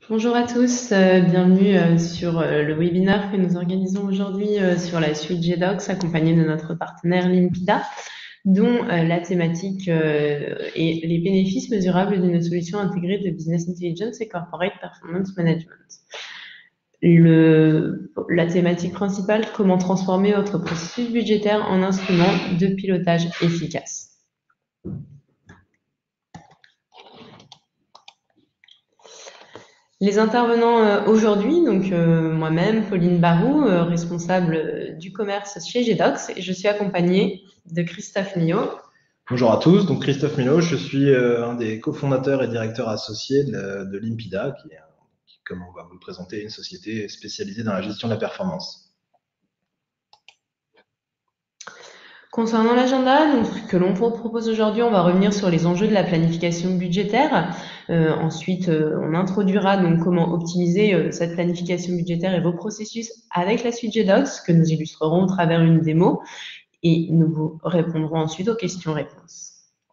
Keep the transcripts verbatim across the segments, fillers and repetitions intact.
Bonjour à tous, euh, bienvenue euh, sur euh, le webinaire que nous organisons aujourd'hui euh, sur la suite G docs accompagnée de notre partenaire Limpida, dont euh, la thématique euh, est les bénéfices mesurables d'une solution intégrée de Business Intelligence et Corporate Performance Management. Le, la thématique principale, comment transformer votre processus budgétaire en instrument de pilotage efficace. Les intervenants euh, aujourd'hui, donc euh, moi-même, Pauline Barou, euh, responsable euh, du commerce chez G docs, et je suis accompagnée de Christophe Millot. Bonjour à tous, donc Christophe Milo, je suis euh, un des cofondateurs et directeurs associés de, de Limpida, qui est, qui, comme on va vous le présenter, une société spécialisée dans la gestion de la performance. Concernant l'agenda que l'on propose aujourd'hui, on va revenir sur les enjeux de la planification budgétaire. Euh, ensuite, euh, on introduira donc comment optimiser euh, cette planification budgétaire et vos processus avec la suite G docs, que nous illustrerons au travers une démo, et nous vous répondrons ensuite aux questions-réponses.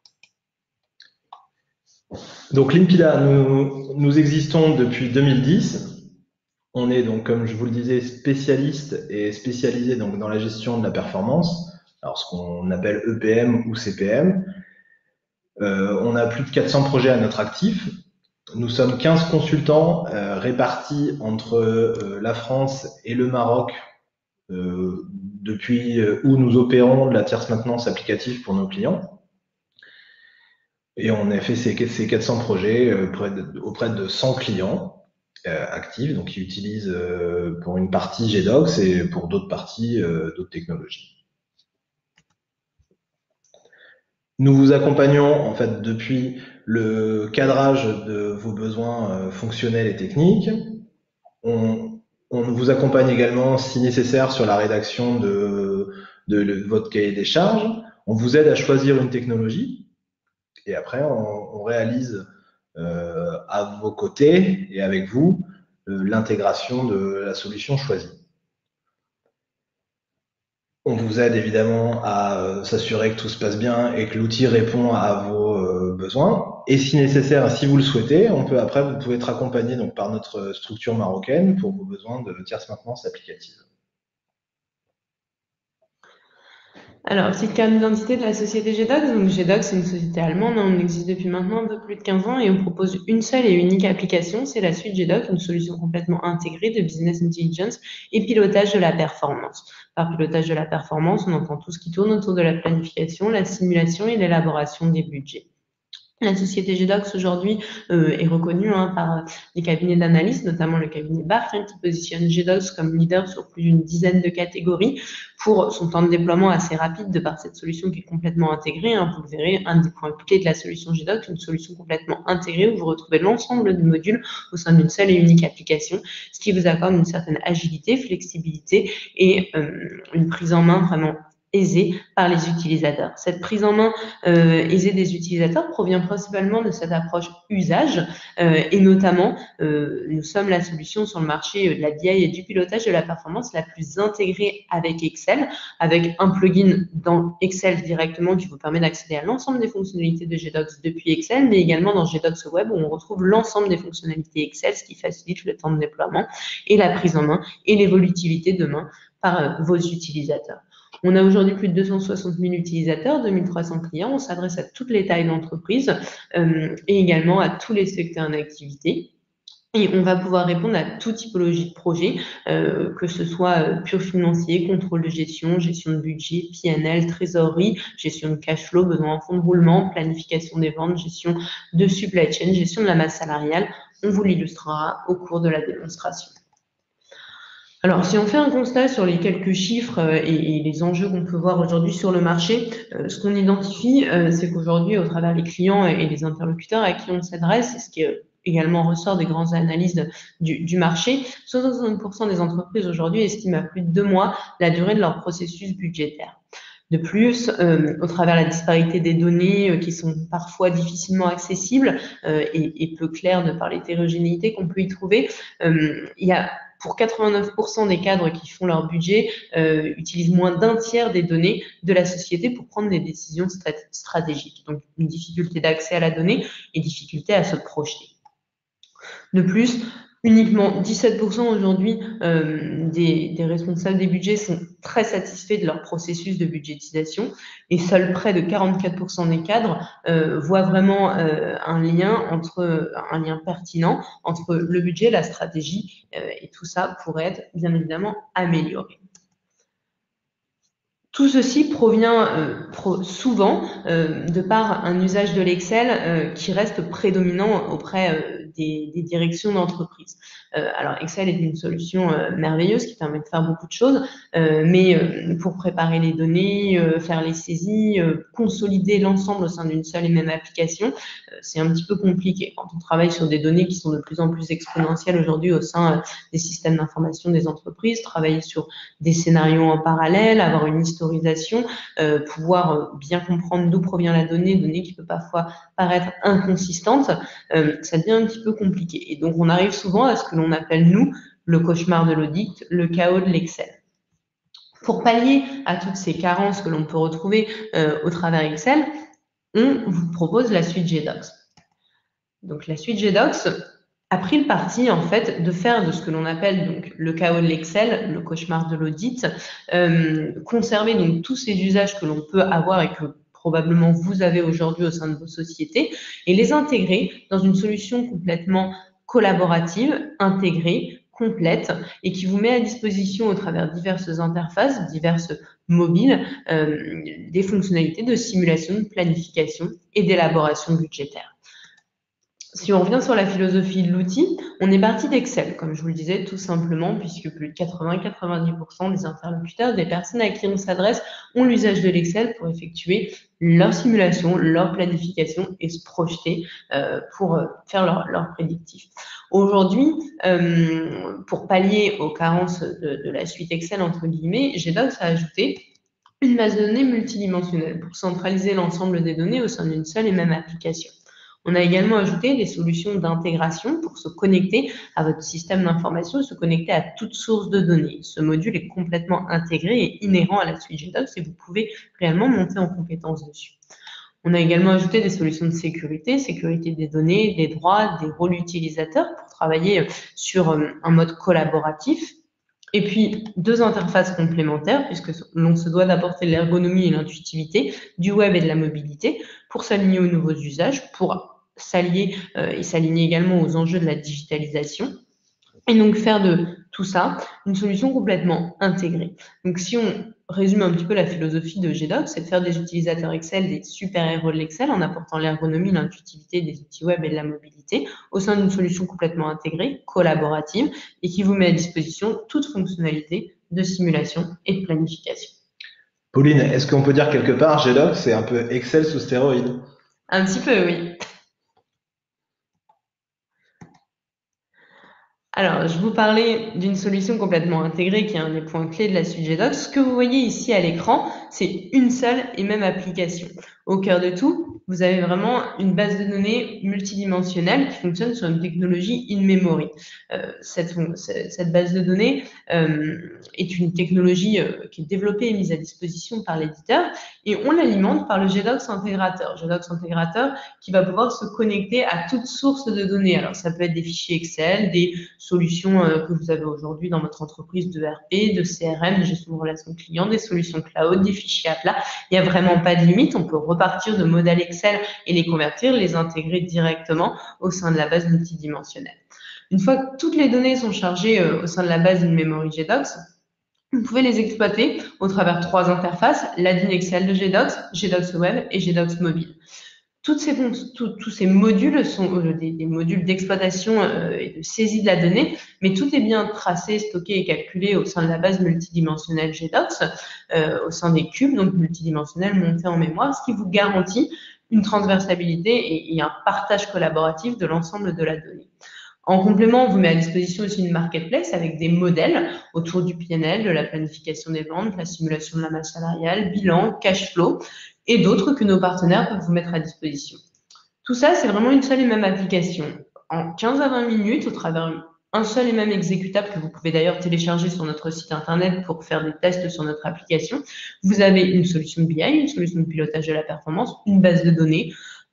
Donc Limpida, nous, nous existons depuis deux mille dix. On est donc, comme je vous le disais, spécialiste et spécialisé donc dans la gestion de la performance, alors ce qu'on appelle E P M ou C P M. Euh, on a plus de quatre cents projets à notre actif. Nous sommes quinze consultants euh, répartis entre euh, la France et le Maroc, euh, depuis euh, où nous opérons de la tierce maintenance applicative pour nos clients. Et on a fait ces, ces quatre cents projets euh, auprès, de, auprès de cent clients euh, actifs, donc qui utilisent euh, pour une partie G docs et pour d'autres parties euh, d'autres technologies. Nous vous accompagnons en fait depuis le cadrage de vos besoins euh, fonctionnels et techniques. On, on vous accompagne également, si nécessaire, sur la rédaction de, de, de votre cahier des charges. On vous aide à choisir une technologie et après, on, on réalise euh, à vos côtés et avec vous euh, l'intégration de la solution choisie. On vous aide évidemment à euh, s'assurer que tout se passe bien et que l'outil répond à vos euh, besoins. Et si nécessaire, si vous le souhaitez, on peut après, vous pouvez être accompagné donc par notre structure marocaine pour vos besoins de tierce maintenance applicative. Alors, petite carte d'identité de la société G docs. Donc, G docs, c'est une société allemande. On existe depuis maintenant un peu plus de quinze ans et on propose une seule et unique application. C'est la suite G docs, une solution complètement intégrée de business intelligence et pilotage de la performance. Par pilotage de la performance, on entend tout ce qui tourne autour de la planification, la simulation et l'élaboration des budgets. La société G docs aujourd'hui euh, est reconnue hein, par les cabinets d'analyse, notamment le cabinet B A F, hein, qui positionne G docs comme leader sur plus d'une dizaine de catégories pour son temps de déploiement assez rapide de par cette solution qui est complètement intégrée. Hein. Vous le verrez, un des points clés de la solution G docs, une solution complètement intégrée où vous retrouvez l'ensemble des modules au sein d'une seule et unique application, ce qui vous accorde une certaine agilité, flexibilité et euh, une prise en main vraiment aisée par les utilisateurs. Cette prise en main euh, aisée des utilisateurs provient principalement de cette approche usage euh, et notamment euh, nous sommes la solution sur le marché de la B I et du pilotage de la performance la plus intégrée avec Excel, avec un plugin dans Excel directement qui vous permet d'accéder à l'ensemble des fonctionnalités de G docs depuis Excel, mais également dans G docs Web où on retrouve l'ensemble des fonctionnalités Excel, ce qui facilite le temps de déploiement et la prise en main et l'évolutivité de main par euh, vos utilisateurs. On a aujourd'hui plus de deux cent soixante mille utilisateurs, deux mille trois cents clients. On s'adresse à toutes les tailles d'entreprise euh, et également à tous les secteurs d'activité. Et on va pouvoir répondre à toute typologie de projet, euh, que ce soit euh, pur financier, contrôle de gestion, gestion de budget, P and L, trésorerie, gestion de cash flow, besoin en fonds de roulement, planification des ventes, gestion de supply chain, gestion de la masse salariale. On vous l'illustrera au cours de la démonstration. Alors, si on fait un constat sur les quelques chiffres euh, et, et les enjeux qu'on peut voir aujourd'hui sur le marché, euh, ce qu'on identifie, euh, c'est qu'aujourd'hui, au travers des clients et, et les interlocuteurs à qui on s'adresse, et ce qui est également ressort des grandes analyses de, du, du marché, soixante pour cent des entreprises aujourd'hui estiment à plus de deux mois la durée de leur processus budgétaire. De plus, euh, au travers de la disparité des données euh, qui sont parfois difficilement accessibles euh, et, et peu claires de par l'hétérogénéité qu'on peut y trouver, euh, il y a pour quatre-vingt-neuf pour cent des cadres qui font leur budget, euh, utilisent moins d'un tiers des données de la société pour prendre des décisions stratégiques. Donc, une difficulté d'accès à la donnée et difficulté à se projeter. De plus, uniquement dix-sept pour cent aujourd'hui euh, des, des responsables des budgets sont très satisfaits de leur processus de budgétisation et seuls près de quarante-quatre pour cent des cadres euh, voient vraiment euh, un lien entre un lien pertinent entre le budget, la stratégie euh, et tout ça pourrait être bien évidemment amélioré. Tout ceci provient euh, pro souvent euh, de par un usage de l'Excel euh, qui reste prédominant auprès euh, des, des directions d'entreprise. Euh, alors Excel est une solution euh, merveilleuse qui permet de faire beaucoup de choses, euh, mais euh, pour préparer les données, euh, faire les saisies, euh, consolider l'ensemble au sein d'une seule et même application, euh, c'est un petit peu compliqué. Quand on travaille sur des données qui sont de plus en plus exponentielles aujourd'hui au sein euh, des systèmes d'information des entreprises, travailler sur des scénarios en parallèle, avoir une historisation, euh, pouvoir euh, bien comprendre d'où provient la donnée, donnée qui peut parfois paraître inconsistante, euh, ça devient un petit peu compliqué. Et donc, on arrive souvent à ce que l'on appelle, nous, le cauchemar de l'audit, le chaos de l'Excel. Pour pallier à toutes ces carences que l'on peut retrouver euh, au travers Excel, on vous propose la suite G Docs. Donc, la suite G Docs a pris le parti en fait de faire de ce que l'on appelle donc le chaos de l'Excel, le cauchemar de l'audit, euh, conserver donc tous ces usages que l'on peut avoir et que probablement vous avez aujourd'hui au sein de vos sociétés et les intégrer dans une solution complètement collaborative, intégrée, complète et qui vous met à disposition au travers diverses interfaces, diverses mobiles, euh, des fonctionnalités de simulation, de planification et d'élaboration budgétaire. Si on revient sur la philosophie de l'outil, on est parti d'Excel, comme je vous le disais, tout simplement, puisque plus de quatre-vingts à quatre-vingt-dix pour cent des interlocuteurs, des personnes à qui on s'adresse, ont l'usage de l'Excel pour effectuer leur simulation, leur planification et se projeter euh, pour faire leur, leur prédictif. Aujourd'hui, euh, pour pallier aux carences de, de la suite Excel, entre guillemets, G Docs a ajouté une base de données multidimensionnelle pour centraliser l'ensemble des données au sein d'une seule et même application. On a également ajouté des solutions d'intégration pour se connecter à votre système d'information et se connecter à toute source de données. Ce module est complètement intégré et inhérent à la suite G Docs et vous pouvez réellement monter en compétence dessus. On a également ajouté des solutions de sécurité, sécurité des données, des droits, des rôles utilisateurs pour travailler sur un mode collaboratif. Et puis, deux interfaces complémentaires, puisque l'on se doit d'apporter l'ergonomie et l'intuitivité du web et de la mobilité pour s'aligner aux nouveaux usages, pour s'allier euh, et s'aligner également aux enjeux de la digitalisation. Et donc, faire de tout ça une solution complètement intégrée. Donc, si on résume un petit peu la philosophie de G Docs, c'est de faire des utilisateurs Excel des super-héros de l'Excel en apportant l'ergonomie, l'intuitivité des outils web et de la mobilité au sein d'une solution complètement intégrée, collaborative et qui vous met à disposition toute fonctionnalité de simulation et de planification. Pauline, est-ce qu'on peut dire quelque part, G Docs, c'est un peu Excel sous stéroïdes? Un petit peu, oui. Alors, je vous parlais d'une solution complètement intégrée qui est un des points clés de la suite G Docs. Ce que vous voyez ici à l'écran, c'est une seule et même application. Au cœur de tout, vous avez vraiment une base de données multidimensionnelle qui fonctionne sur une technologie in-memory. Euh, cette, cette base de données euh, est une technologie euh, qui est développée et mise à disposition par l'éditeur et on l'alimente par le G Docs intégrateur. G Docs intégrateur qui va pouvoir se connecter à toute source de données. Alors, ça peut être des fichiers Excel, des solutions euh, que vous avez aujourd'hui dans votre entreprise de R P, de C R M, de gestion de relations clients, des solutions cloud, des fichiers à plat. Il n'y a vraiment pas de limite. On peut repartir de modèles Excel et les convertir, les intégrer directement au sein de la base multidimensionnelle. Une fois que toutes les données sont chargées euh, au sein de la base d'une memory G Docs, vous pouvez les exploiter au travers de trois interfaces, l'A D I N Excel de G Docs, G Docs Web et G Docs Mobile. Toutes ces, tout, tous ces modules sont euh, des, des modules d'exploitation euh, et de saisie de la donnée, mais tout est bien tracé, stocké et calculé au sein de la base multidimensionnelle G Docs, euh, au sein des cubes, donc multidimensionnels montés en mémoire, ce qui vous garantit une transversalité et, et un partage collaboratif de l'ensemble de la donnée. En complément, on vous met à disposition aussi une marketplace avec des modèles autour du P and L, de la planification des ventes, la simulation de la masse salariale, bilan, cash flow, et d'autres que nos partenaires peuvent vous mettre à disposition. Tout ça, c'est vraiment une seule et même application. En quinze à vingt minutes, au travers un seul et même exécutable que vous pouvez d'ailleurs télécharger sur notre site internet pour faire des tests sur notre application, vous avez une solution de B I, une solution de pilotage de la performance, une base de données,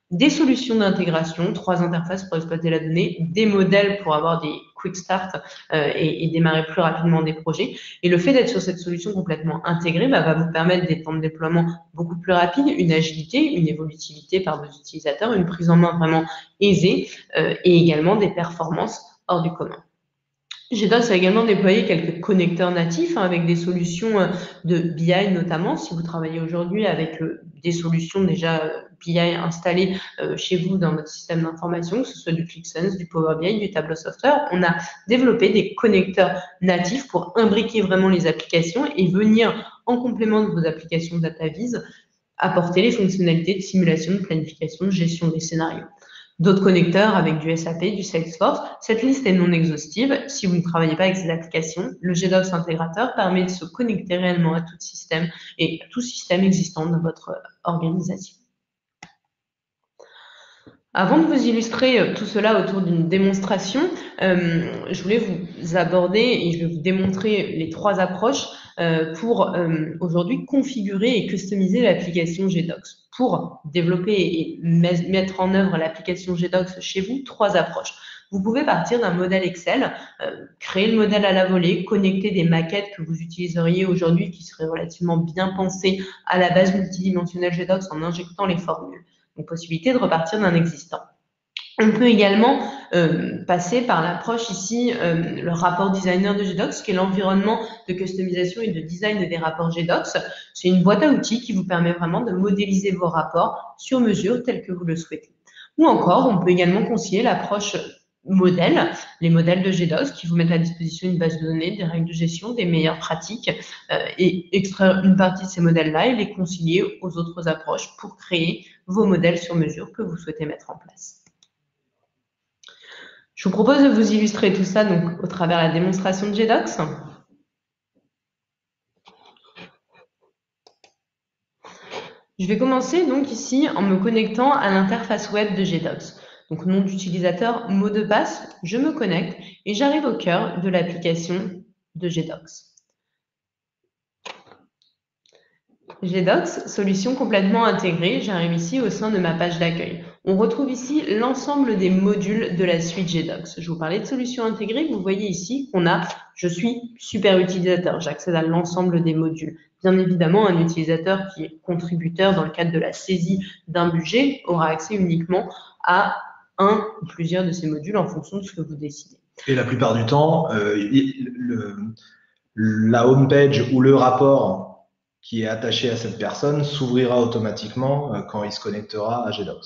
des solutions d'intégration, trois interfaces pour exploiter la donnée, des modèles pour avoir des quick start euh, et, et démarrer plus rapidement des projets. Et le fait d'être sur cette solution complètement intégrée bah, va vous permettre des temps de déploiement beaucoup plus rapides, une agilité, une évolutivité par vos utilisateurs, une prise en main vraiment aisée euh, et également des performances hors du commun. GDocs a également déployé quelques connecteurs natifs hein, avec des solutions euh, de B I notamment. Si vous travaillez aujourd'hui avec euh, des solutions déjà euh, B I installées euh, chez vous dans votre système d'information, que ce soit du ClickSense, du Power B I, du Tableau Software, on a développé des connecteurs natifs pour imbriquer vraiment les applications et venir en complément de vos applications DataVis apporter les fonctionnalités de simulation, de planification, de gestion des scénarios. D'autres connecteurs avec du S A P, du Salesforce. Cette liste est non exhaustive. Si vous ne travaillez pas avec ces applications, le GDocs intégrateur permet de se connecter réellement à tout système et à tout système existant dans votre organisation. Avant de vous illustrer tout cela autour d'une démonstration, euh, je voulais vous aborder et je vais vous démontrer les trois approches euh, pour euh, aujourd'hui configurer et customiser l'application GDocs. Pour développer et mettre en œuvre l'application GDocs chez vous, trois approches. Vous pouvez partir d'un modèle Excel, euh, créer le modèle à la volée, connecter des maquettes que vous utiliseriez aujourd'hui qui seraient relativement bien pensées à la base multidimensionnelle GDocs en injectant les formules. Donc, possibilité de repartir d'un existant. On peut également euh, passer par l'approche ici, euh, le rapport designer de GDocs, qui est l'environnement de customisation et de design des rapports GDocs. C'est une boîte à outils qui vous permet vraiment de modéliser vos rapports sur mesure tels que vous le souhaitez. Ou encore, on peut également conseiller l'approche modèle, les modèles de GDocs qui vous mettent à disposition une base de données, des règles de gestion, des meilleures pratiques euh, et extraire une partie de ces modèles-là et les concilier aux autres approches pour créer vos modèles sur mesure que vous souhaitez mettre en place. Je vous propose de vous illustrer tout ça donc, au travers de la démonstration de GDocs. Je vais commencer donc ici en me connectant à l'interface web de GDocs. Donc nom d'utilisateur, mot de passe, je me connecte et j'arrive au cœur de l'application de GDocs. GDocs, solution complètement intégrée, j'arrive ici au sein de ma page d'accueil. On retrouve ici l'ensemble des modules de la suite GDocs. Je vous parlais de solution intégrée, vous voyez ici qu'on a « Je suis super utilisateur », j'accède à l'ensemble des modules. Bien évidemment, un utilisateur qui est contributeur dans le cadre de la saisie d'un budget aura accès uniquement à un ou plusieurs de ces modules en fonction de ce que vous décidez. Et la plupart du temps, euh, le, la home page ou le rapport qui est attaché à cette personne s'ouvrira automatiquement euh, quand il se connectera à GDocs.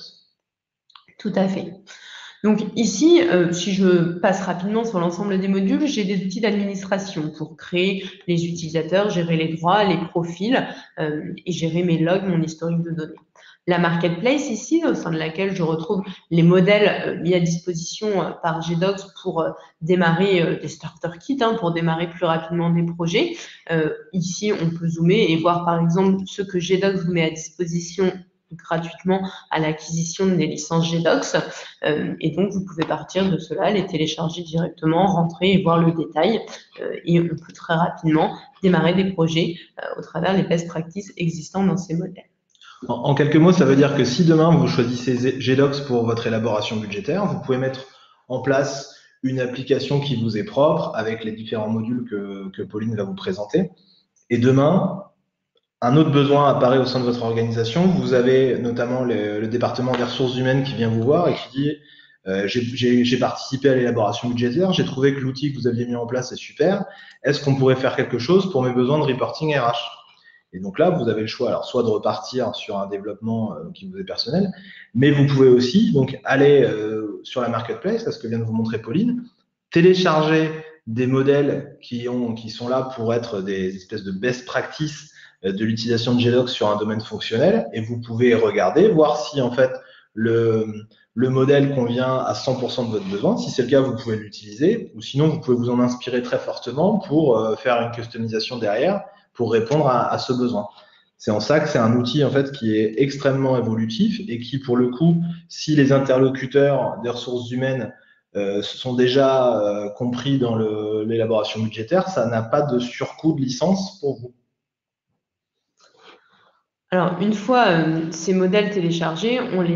Tout à fait. Donc ici, euh, si je passe rapidement sur l'ensemble des modules, j'ai des outils d'administration pour créer les utilisateurs, gérer les droits, les profils euh, et gérer mes logs, mon historique de données. La marketplace ici, au sein de laquelle je retrouve les modèles euh, mis à disposition euh, par GDocs pour euh, démarrer euh, des starter kits, hein, pour démarrer plus rapidement des projets. Euh, ici, on peut zoomer et voir par exemple ce que GDocs vous met à disposition gratuitement à l'acquisition des licences GDocs. Euh, et donc, vous pouvez partir de cela, les télécharger directement, rentrer et voir le détail. Euh, et on peut très rapidement démarrer des projets euh, au travers des best practices existants dans ces modèles. En, en quelques mots, ça veut dire que si demain vous choisissez GDocs pour votre élaboration budgétaire, vous pouvez mettre en place une application qui vous est propre avec les différents modules que, que Pauline va vous présenter. Et demain, un autre besoin apparaît au sein de votre organisation. Vous avez notamment le, le département des ressources humaines qui vient vous voir et qui dit euh, j'ai participé à l'élaboration budgétaire, j'ai trouvé que l'outil que vous aviez mis en place est super. Est-ce qu'on pourrait faire quelque chose pour mes besoins de reporting R H? Et donc là, vous avez le choix, alors soit de repartir sur un développement euh, qui vous est personnel, mais vous pouvez aussi donc aller euh, sur la marketplace, ce que vient de vous montrer Pauline, télécharger des modèles qui ont qui sont là pour être des espèces de best practices de l'utilisation de GDocs sur un domaine fonctionnel, et vous pouvez regarder, voir si en fait le, le modèle convient à cent pour cent de votre besoin. Si c'est le cas, vous pouvez l'utiliser, ou sinon vous pouvez vous en inspirer très fortement pour euh, faire une customisation derrière pour répondre à, à ce besoin. C'est en ça que c'est un outil en fait qui est extrêmement évolutif et qui, pour le coup, si les interlocuteurs des ressources humaines euh, sont déjà euh, compris dans l'élaboration budgétaire, ça n'a pas de surcoût de licence pour vous. Alors, une fois euh, ces modèles téléchargés, on les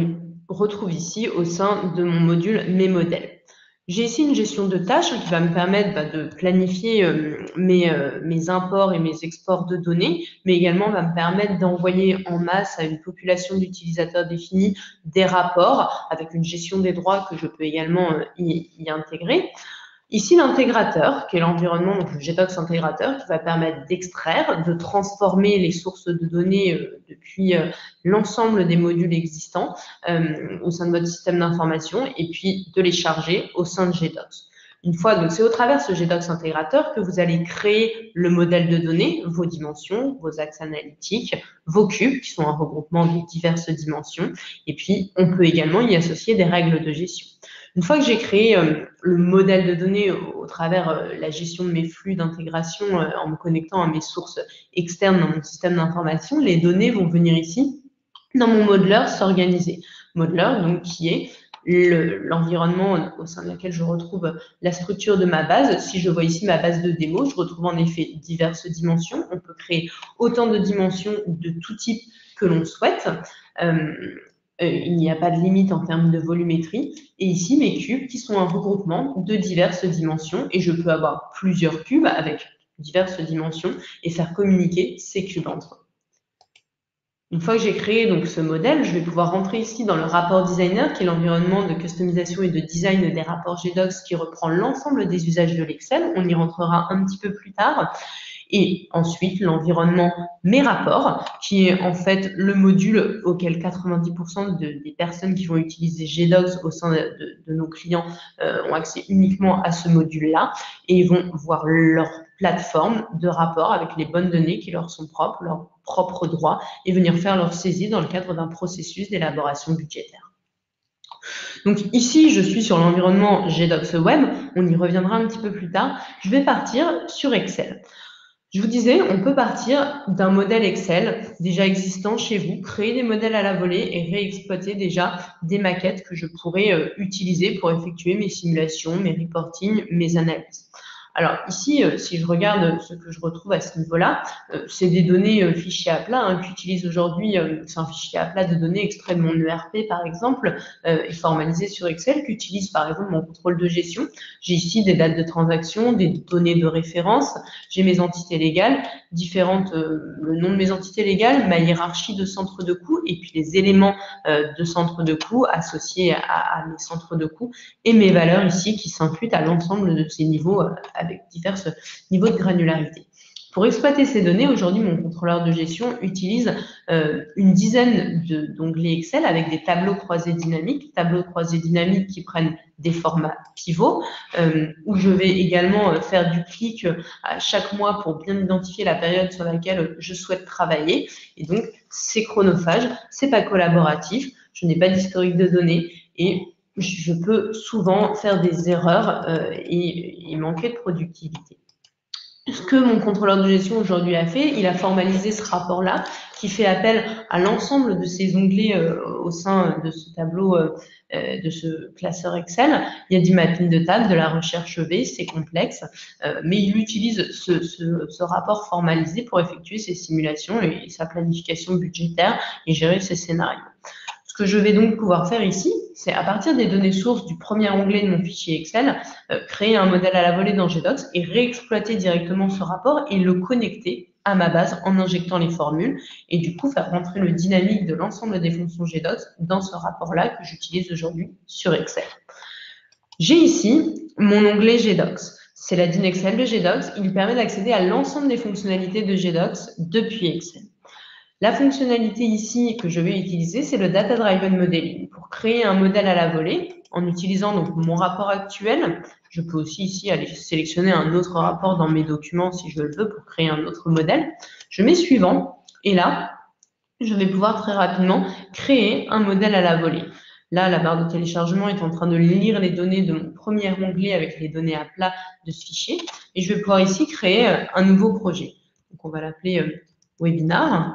retrouve ici au sein de mon module Mes modèles. J'ai ici une gestion de tâches hein, qui va me permettre bah, de planifier euh, mes, euh, mes imports et mes exports de données, mais également va me permettre d'envoyer en masse à une population d'utilisateurs définis des rapports avec une gestion des droits que je peux également euh, y, y intégrer. Ici, l'intégrateur, qui est l'environnement, donc le GDocs intégrateur, qui va permettre d'extraire, de transformer les sources de données euh, depuis euh, l'ensemble des modules existants euh, au sein de votre système d'information et puis de les charger au sein de GDocs. Une fois, donc c'est au travers de ce GDocs intégrateur que vous allez créer le modèle de données, vos dimensions, vos axes analytiques, vos cubes, qui sont un regroupement de diverses dimensions, et puis on peut également y associer des règles de gestion. Une fois que j'ai créé euh, le modèle de données au, au travers euh, la gestion de mes flux d'intégration euh, en me connectant à mes sources externes dans mon système d'information, les données vont venir ici dans mon modeler s'organiser. Modeler, donc, qui est l'environnement le, au sein de lequel je retrouve la structure de ma base. Si je vois ici ma base de démo, je retrouve en effet diverses dimensions. On peut créer autant de dimensions de tout type que l'on souhaite. Euh, Euh, il n'y a pas de limite en termes de volumétrie. Et ici, mes cubes qui sont un regroupement de diverses dimensions. Et je peux avoir plusieurs cubes avec diverses dimensions et faire communiquer ces cubes entre eux. Une fois que j'ai créé donc ce modèle, je vais pouvoir rentrer ici dans le rapport designer, qui est l'environnement de customisation et de design des rapports GDocs qui reprend l'ensemble des usages de l'Excel. On y rentrera un petit peu plus tard. Et ensuite, l'environnement Mes rapports, qui est en fait le module auquel quatre-vingt-dix pour cent de, des personnes qui vont utiliser GDocs au sein de, de, de nos clients euh, ont accès uniquement à ce module-là et ils vont voir leur plateforme de rapport avec les bonnes données qui leur sont propres, leurs propres droits et venir faire leur saisie dans le cadre d'un processus d'élaboration budgétaire. Donc ici, je suis sur l'environnement GDocs Web, on y reviendra un petit peu plus tard. Je vais partir sur Excel. Je vous disais, on peut partir d'un modèle Excel déjà existant chez vous, créer des modèles à la volée et réexploiter déjà des maquettes que je pourrais euh, utiliser pour effectuer mes simulations, mes reportings, mes analyses. Alors ici, euh, si je regarde ce que je retrouve à ce niveau-là, euh, c'est des données euh, fichiers à plat hein, qu'utilise aujourd'hui, euh, c'est un fichier à plat de données extrait de mon E R P par exemple, euh, et formalisé sur Excel, qu'utilise par exemple mon contrôle de gestion. J'ai ici des dates de transaction, des données de référence, j'ai mes entités légales, différentes, euh, le nom de mes entités légales, ma hiérarchie de centres de coûts, et puis les éléments euh, de centres de coûts associés à, à mes centres de coûts, et mes valeurs ici qui s'imputent à l'ensemble de ces niveaux euh, avec divers niveaux de granularité. Pour exploiter ces données, aujourd'hui, mon contrôleur de gestion utilise euh, une dizaine d'onglets Excel avec des tableaux croisés dynamiques, tableaux croisés dynamiques qui prennent des formats pivots, euh, où je vais également euh, faire du clic euh, à chaque mois pour bien identifier la période sur laquelle je souhaite travailler. Et donc, c'est chronophage, c'est pas collaboratif, je n'ai pas d'historique de données et je peux souvent faire des erreurs euh, et, et manquer de productivité. Ce que mon contrôleur de gestion aujourd'hui a fait, il a formalisé ce rapport-là qui fait appel à l'ensemble de ces onglets euh, au sein de ce tableau, euh, de ce classeur Excel. Il y a du mapping de table, de la recherche V, c'est complexe, euh, mais il utilise ce, ce, ce rapport formalisé pour effectuer ses simulations et, et sa planification budgétaire et gérer ses scénarios. Ce que je vais donc pouvoir faire ici, c'est à partir des données sources du premier onglet de mon fichier Excel, euh, créer un modèle à la volée dans GDocs et réexploiter directement ce rapport et le connecter à ma base en injectant les formules et du coup faire rentrer le dynamique de l'ensemble des fonctions GDocs dans ce rapport-là que j'utilise aujourd'hui sur Excel. J'ai ici mon onglet GDocs. C'est la D I N Excel de GDocs. Il permet d'accéder à l'ensemble des fonctionnalités de GDocs depuis Excel. La fonctionnalité ici que je vais utiliser, c'est le Data Driven Modeling. Pour créer un modèle à la volée, en utilisant donc mon rapport actuel, je peux aussi ici aller sélectionner un autre rapport dans mes documents si je le veux pour créer un autre modèle. Je mets suivant et là, je vais pouvoir très rapidement créer un modèle à la volée. Là, la barre de téléchargement est en train de lire les données de mon premier onglet avec les données à plat de ce fichier et je vais pouvoir ici créer un nouveau projet. Donc, on va l'appeler euh, Webinar.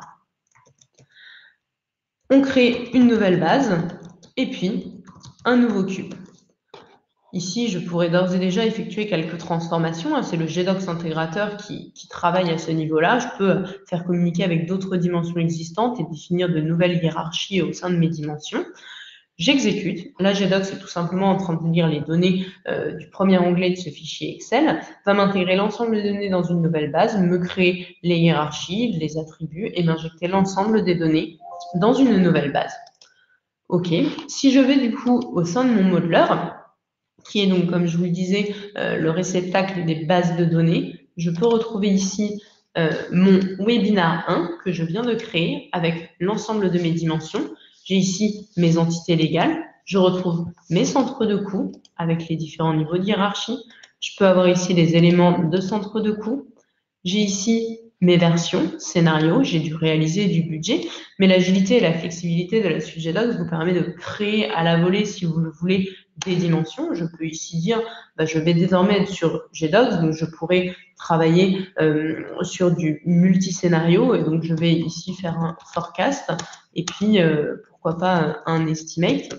On crée une nouvelle base et puis un nouveau cube. Ici, je pourrais d'ores et déjà effectuer quelques transformations. C'est le GDocs intégrateur qui, qui travaille à ce niveau-là. Je peux faire communiquer avec d'autres dimensions existantes et définir de nouvelles hiérarchies au sein de mes dimensions. J'exécute. Là, Gdocs est tout simplement en train de lire les données euh, du premier onglet de ce fichier Excel, va m'intégrer l'ensemble des données dans une nouvelle base, me créer les hiérarchies, les attributs et m'injecter l'ensemble des données dans une nouvelle base. OK. Si je vais du coup au sein de mon modeler, qui est donc, comme je vous le disais, euh, le réceptacle des bases de données, je peux retrouver ici euh, mon webinar un que je viens de créer avec l'ensemble de mes dimensions. J'ai ici mes entités légales. Je retrouve mes centres de coûts avec les différents niveaux de hiérarchie. Je peux avoir ici les éléments de centre de coûts. J'ai ici mes versions, scénarios, j'ai dû réaliser du budget, mais l'agilité et la flexibilité de la suite Gdocs vous permet de créer à la volée, si vous le voulez, des dimensions. Je peux ici dire, bah, je vais désormais être sur Gdocs, donc je pourrais travailler euh, sur du multi-scénario, et donc je vais ici faire un forecast, et puis euh, pourquoi pas un estimate.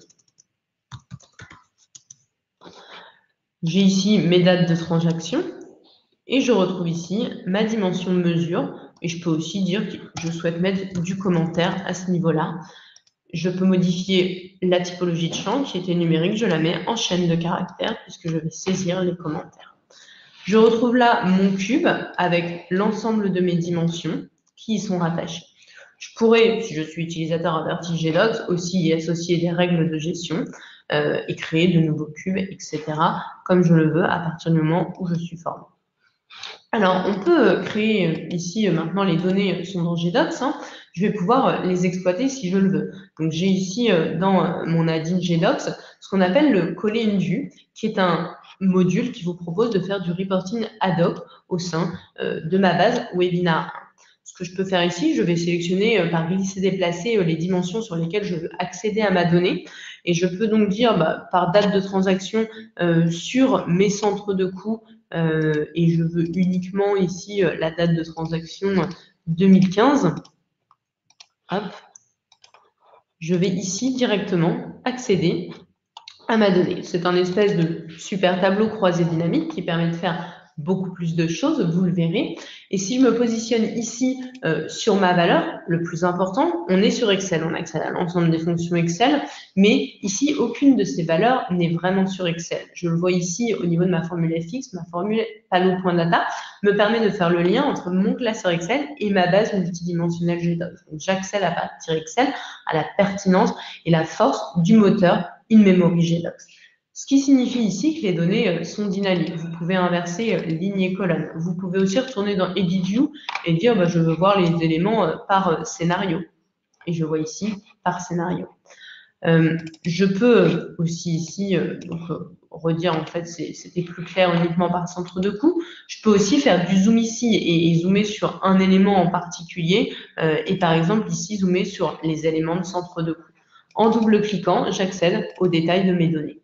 J'ai ici mes dates de transaction, et je retrouve ici ma dimension de mesure, et je peux aussi dire que je souhaite mettre du commentaire à ce niveau-là. Je peux modifier la typologie de champ qui était numérique, je la mets en chaîne de caractères puisque je vais saisir les commentaires. Je retrouve là mon cube avec l'ensemble de mes dimensions qui y sont rattachées. Je pourrais, si je suis utilisateur averti Gdocs, aussi y associer des règles de gestion euh, et créer de nouveaux cubes, et cetera, comme je le veux à partir du moment où je suis formé. Alors, on peut créer ici, maintenant les données sont dans Gdocs, hein, je vais pouvoir les exploiter si je le veux. Donc, j'ai ici dans mon add-in Gdocs ce qu'on appelle le Coller in View, qui est un module qui vous propose de faire du reporting ad hoc au sein de ma base webinar. Ce que je peux faire ici, je vais sélectionner par glisser-déplacer les dimensions sur lesquelles je veux accéder à ma donnée. Et je peux donc dire bah, par date de transaction euh, sur mes centres de coûts, euh, et je veux uniquement ici euh, la date de transaction deux mille quinze. Hop. Je vais ici directement accéder à ma donnée. C'est un espèce de super tableau croisé dynamique qui permet de faire beaucoup plus de choses, vous le verrez. Et si je me positionne ici euh, sur ma valeur, le plus important, on est sur Excel, on accède à l'ensemble des fonctions Excel, mais ici, aucune de ces valeurs n'est vraiment sur Excel. Je le vois ici au niveau de ma formule F X, ma formule Palo.data me permet de faire le lien entre mon classeur Excel et ma base multidimensionnelle Gdocs. Donc j'accède à partir Excel à la pertinence et la force du moteur in-memory Gdocs. Ce qui signifie ici que les données sont dynamiques. Vous pouvez inverser ligne et colonne. Vous pouvez aussi retourner dans Edit View et dire bah, je veux voir les éléments par scénario. Et je vois ici par scénario. Euh, je peux aussi ici euh, donc, redire, en fait, c'était plus clair uniquement par centre de coût. Je peux aussi faire du zoom ici et, et zoomer sur un élément en particulier euh, et par exemple ici zoomer sur les éléments de centre de coût. En double-cliquant, j'accède aux détails de mes données.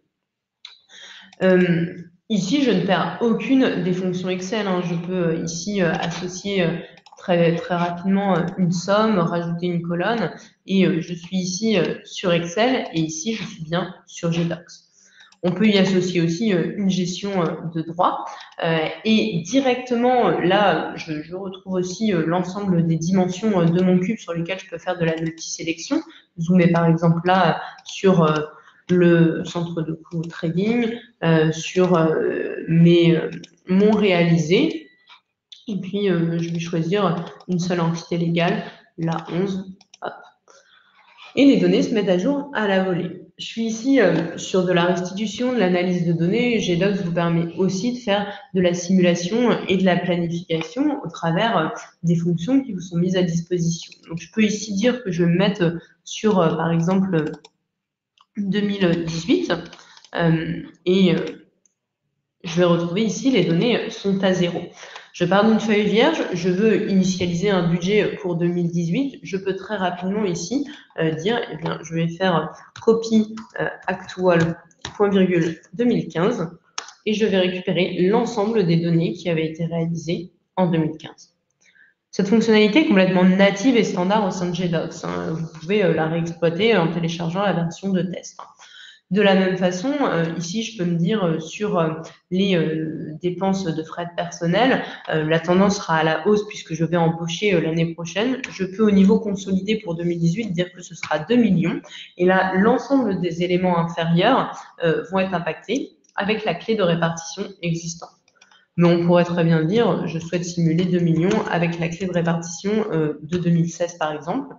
Euh, ici, je ne perds aucune des fonctions Excel. Hein. Je peux ici euh, associer euh, très, très rapidement euh, une somme, rajouter une colonne, et euh, je suis ici euh, sur Excel, et ici, je suis bien sur Gdocs. On peut y associer aussi euh, une gestion euh, de droit, euh, et directement, là, je, je retrouve aussi euh, l'ensemble des dimensions euh, de mon cube sur lesquelles je peux faire de la multisélection. Zoomer par exemple là sur euh, le centre de coût trading, euh, sur euh, mes, euh, mon réalisé, et puis euh, je vais choisir une seule entité légale, la onze, hop. Et les données se mettent à jour à la volée. Je suis ici euh, sur de la restitution, de l'analyse de données. Gdocs vous permet aussi de faire de la simulation et de la planification au travers euh, des fonctions qui vous sont mises à disposition. Donc, je peux ici dire que je vais me mettre sur, euh, par exemple, deux mille dix-huit euh, et euh, je vais retrouver ici les données sont à zéro. Je pars d'une feuille vierge, je veux initialiser un budget pour deux mille dix-huit, je peux très rapidement ici euh, dire, eh bien, je vais faire copy euh, actual point virgule deux mille quinze et je vais récupérer l'ensemble des données qui avaient été réalisées en deux mille quinze. Cette fonctionnalité est complètement native et standard au sein de Gdocs. Hein. Vous pouvez euh, la réexploiter en téléchargeant la version de test. De la même façon, euh, ici, je peux me dire euh, sur euh, les euh, dépenses de frais de personnel, euh, la tendance sera à la hausse puisque je vais embaucher euh, l'année prochaine. Je peux au niveau consolidé pour deux mille dix-huit dire que ce sera deux millions. Et là, l'ensemble des éléments inférieurs euh, vont être impactés avec la clé de répartition existante. Mais on pourrait très bien dire, je souhaite simuler deux millions avec la clé de répartition euh, de deux mille seize par exemple.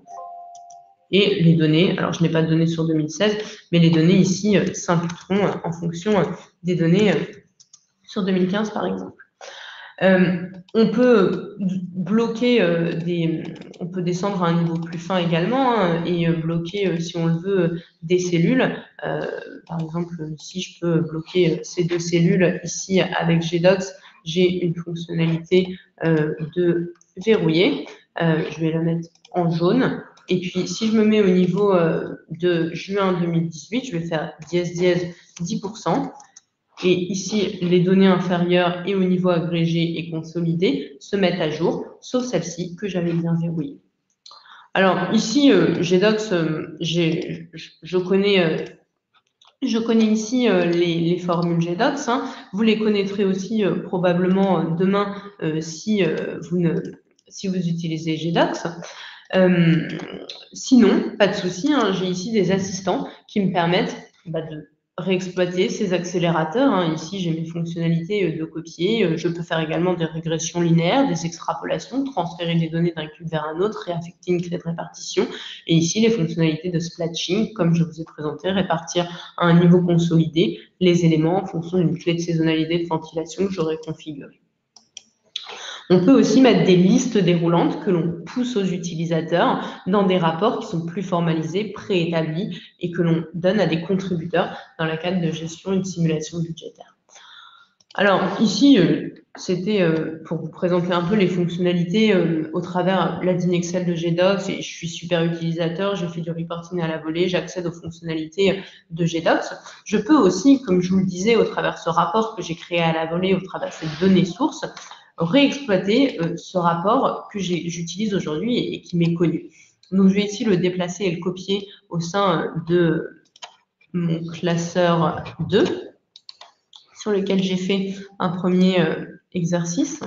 Et les données, alors je n'ai pas de données sur deux mille seize, mais les données ici euh, s'imputeront euh, en fonction euh, des données euh, sur deux mille quinze par exemple. Euh, on peut bloquer euh, des, on peut descendre à un niveau plus fin également hein, et euh, bloquer, euh, si on le veut, des cellules. Euh, par exemple, si je peux bloquer ces deux cellules ici avec G docs, j'ai une fonctionnalité euh, de verrouiller. Euh, je vais la mettre en jaune. Et puis, si je me mets au niveau euh, de juin deux mille dix-huit, je vais faire dièse dièse dix pour cent. Et ici, les données inférieures et au niveau agrégé et consolidé se mettent à jour, sauf celle-ci que j'avais bien verrouillée. Alors ici, euh, G docs, euh, je, je, connais, euh, je connais ici euh, les, les formules G docs. Hein. Vous les connaîtrez aussi euh, probablement demain euh, si, euh, vous ne, si vous utilisez G docs. Euh, sinon, pas de souci, hein, j'ai ici des assistants qui me permettent bah, de réexploiter ces accélérateurs. Hein. Ici, j'ai mes fonctionnalités de copier. Je peux faire également des régressions linéaires, des extrapolations, transférer des données d'un cube vers un autre, réaffecter une clé de répartition. Et ici, les fonctionnalités de splatching, comme je vous ai présenté, répartir à un niveau consolidé les éléments en fonction d'une clé de saisonnalité de ventilation que j'aurais configurée. On peut aussi mettre des listes déroulantes que l'on pousse aux utilisateurs dans des rapports qui sont plus formalisés, préétablis et que l'on donne à des contributeurs dans le cadre de gestion et de simulation budgétaire. Alors ici, euh, c'était euh, pour vous présenter un peu les fonctionnalités euh, au travers l'A D I N Excel de G docs et je suis super utilisateur, j'ai fait du reporting à la volée, j'accède aux fonctionnalités de G docs. Je peux aussi, comme je vous le disais, au travers ce rapport que j'ai créé à la volée, au travers cette donnée source, réexploiter euh, ce rapport que j'utilise aujourd'hui et, et qui m'est connu. Donc, je vais ici le déplacer et le copier au sein de mon classeur deux, sur lequel j'ai fait un premier euh, exercice.